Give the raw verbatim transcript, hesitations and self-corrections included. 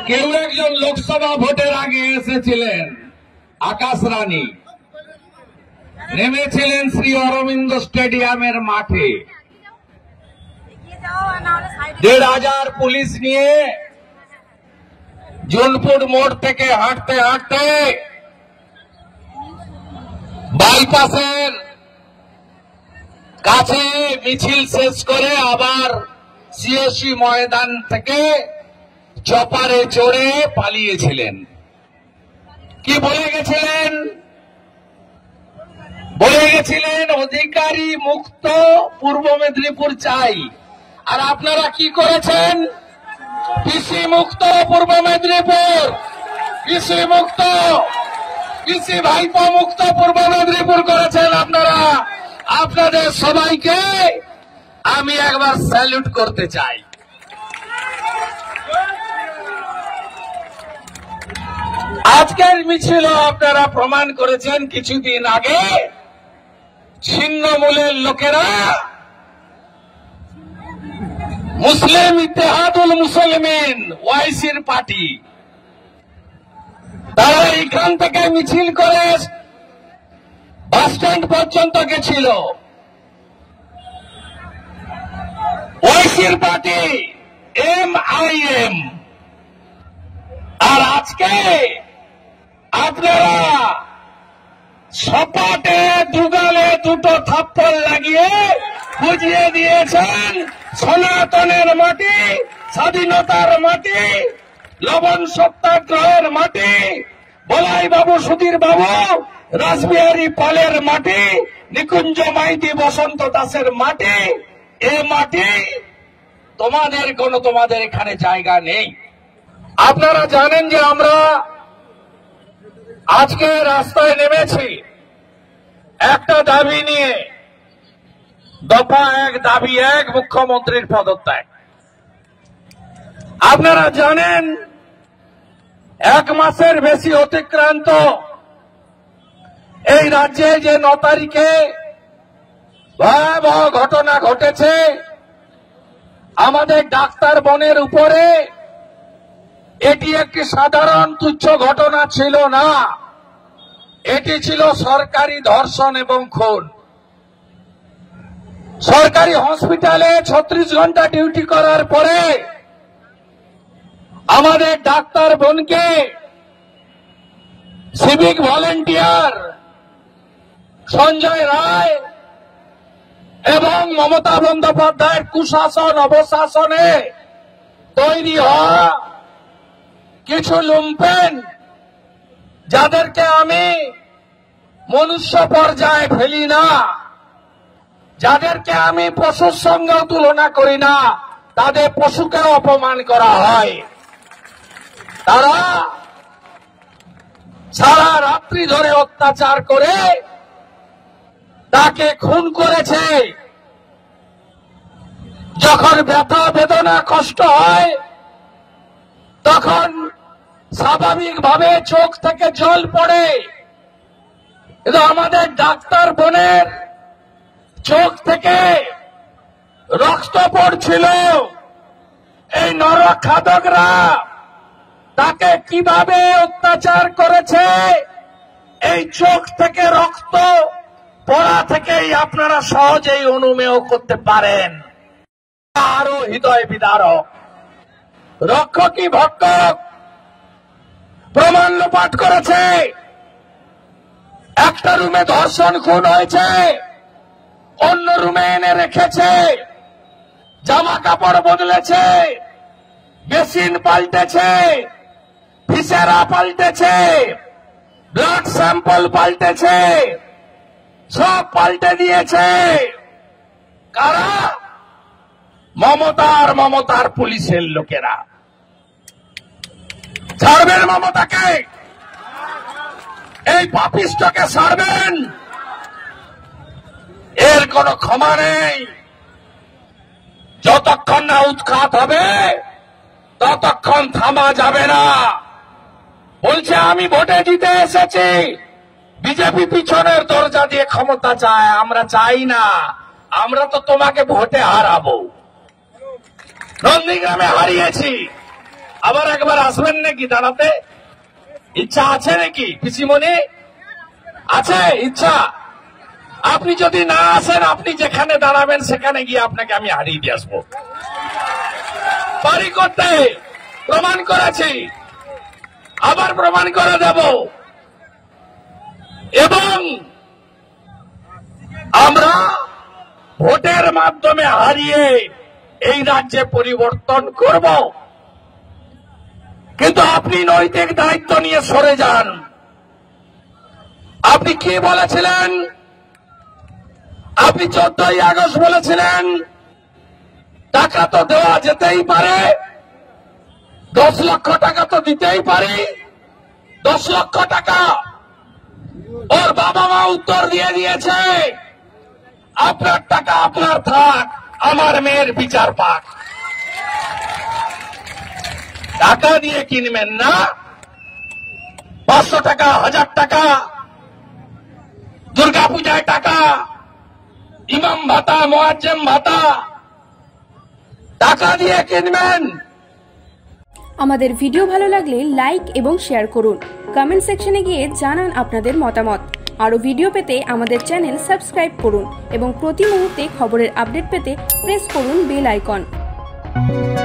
কেউ একজন লোকসভা ভোটের আগে এসেছিলেন আকাশ রানী, নেমেছিলেন শ্রী অরবিন্দ স্টেডিয়ামের মাঠে দেড় হাজার পুলিশ নিয়ে জুনপুর মোড় থেকে হাঁটতে হাঁটতে বাইপাসের কাছে মিছিল শেষ করে আবার সিএসি ময়দান থেকে চপারে চড়ে পালিয়েছিলেন। কি বলে গেছিলেন? বলে গেছিলেন অধিকারী মুক্ত পূর্ব মেদিনীপুর চাই। আর আপনারা কি করেছেন? পিসি মুক্ত পূর্ব মেদিনীপুর, পিসি মুক্ত, পিসি ভাইপো মুক্ত পূর্ব মেদিনীপুর করেছেন আপনারা। আপনাদের সবাইকে আমি একবার স্যালুট করতে চাই। আজকের মিছিল আপনারা প্রমাণ করেছেন কিছুদিন আগে ছিন্নমূলের লোকেরা মুসলিম ইত্তেহাদুল মুসলিমিন ওয়াইসির পার্টি, তারা এখান থেকে মিছিল করে বাস স্ট্যান্ড পর্যন্ত গেছিল। ওয়াইসির পার্টি এম আই এম। আর আজকে আপনারা সপাটে দুগালে দুটো থাপ্পড় লাগিয়ে বুঝিয়ে দিয়েছেন সনাতনের মাটি, স্বাধীনতার মাটি, লবণ সত্যাগ্রহের মাটি, বলাই বাবু, সুধীর বাবু, রাসবিহারী পালের মাটি, নিকুঞ্জ মাইতি, বসন্ত দাসের মাটি। এ মাটি তোমাদের কোনো তোমাদের এখানে জায়গা নেই। আপনারা জানেন যে আমরা আজকে রাস্তায় নেমেছি একটা দাবি নিয়ে, দফা এক, দাবি এক, মুখ্যমন্ত্রীর পদত্যাগ। আপনারা জানেন এক মাসের বেশি অতিক্রান্ত এই রাজ্যে যে ন তারিখে ভয়াবহ ঘটনা ঘটেছে আমাদের ডাক্তার বোনের উপরে, এটি একটি সাধারণ তুচ্ছ ঘটনা ছিল না, এটি ছিল সরকারি ধর্ষণ এবং খুন। সরকারি হসপিটালে ছত্রিশ ঘন্টা ডিউটি করার পরে আমাদের ডাক্তার বোনকে সিভিক ভলেন্টিয়ার সঞ্জয় রায় এবং মমতা বন্দ্যোপাধ্যায়ের কুশাসন অবশাসনে তৈরি হওয়া কিছু লুম্পেন, যাদেরকে আমি মনুষ্য পর্যায়ে ফেলি না, যাদেরকে আমি পশুর সঙ্গেও তুলনা করি না, তাদের পশুকে অপমান করা হয়। তারা সারা রাত্রি ধরে অত্যাচার করে তাকে খুন করেছে। যখন ব্যথা বেদনা কষ্ট হয় তখন স্বাভাবিকভাবে চোখ থেকে জল পড়ে, কিন্তু আমাদের ডাক্তার বোনের চোখ থেকে রক্ত পড়ছিল। এই নরখাদকরা তাকে কিভাবে অত্যাচার করেছে এই চোখ থেকে রক্ত পড়া থেকেই আপনারা সহজেই অনুমেয় করতে পারেন। আরো হৃদয় বিদারক, রক্ষকই ভক্ষক প্রমাণ লোপাট করেছে। একটা রুমে ধর্ষণ খুন হয়েছে, অন্য রুমে এনে রেখেছে, জামা কাপড় বদলেছে, বেসিন পাল্টেছে, ভিসেরা পাল্টেছে, ব্লাড স্যাম্পল পাল্টেছে, সব পাল্টে দিয়েছে। কারা? মমতার মমতার পুলিশের লোকেরা। ছাড়বেন মমতাকে? এই পাপিষ্ঠকে ছাড়বেন? এর কোনো ক্ষমা নেই। যতক্ষণ না উৎখাত হবে ততক্ষণ থামা যাবে না। বলছে আমি ভোটে জিতে এসেছি, বিজেপি পিছনের দরজা দিয়ে ক্ষমতা চায়। আমরা চাই না, আমরা তো তোমাকে ভোটে হারাবো। নন্দীগ্রামে হারিয়েছি, আবার একবার আসবেন নাকি দাঁড়াতে? ইচ্ছা আছে নাকি পিসিমণি? আছে ইচ্ছা? আপনি যদি না আসেন, আপনি যেখানে দাঁড়াবেন সেখানে গিয়ে আপনাকে আমি হারিয়ে দিয়ে আসবো। পারি করতে, প্রমাণ করেছি, আবার প্রমাণ করে দেব। এবং আমরা ভোটের মাধ্যমে হারিয়ে এই রাজ্যে পরিবর্তন করব। কিন্তু আপনি নৈতিক দায়িত্ব নিয়ে সরে যান। আপনি কি বলেছিলেন? আপনি চোদ্দই আগস্ট বলেছিলেন টাকা তো দেওয়া যেতেই পারে, দশ লক্ষ টাকা তো দিতেই পারি। দশ লক্ষ টাকা ওর বাবা মা উত্তর দিয়ে দিয়েছে, আপনার টাকা আপনার থাক, আমার মেয়ের বিচার পাক। টাকা দিয়ে কিনবেন না, পাঁচশো টাকা, হাজার টাকা, দুর্গাপূজায় টাকা, ইমাম ভাতা, মুয়াজ্জিম ভাতা, টাকা দিয়ে কিনবেন। আমাদের ভিডিও ভালো লাগলে লাইক এবং শেয়ার করুন। কমেন্ট সেকশনে গিয়ে জানান আপনাদের মতামত। আরও ভিডিও পেতে আমাদের চ্যানেল সাবস্ক্রাইব করুন এবং প্রতি মুহূর্তে খবরের আপডেট পেতে প্রেস করুন বেল আইকন।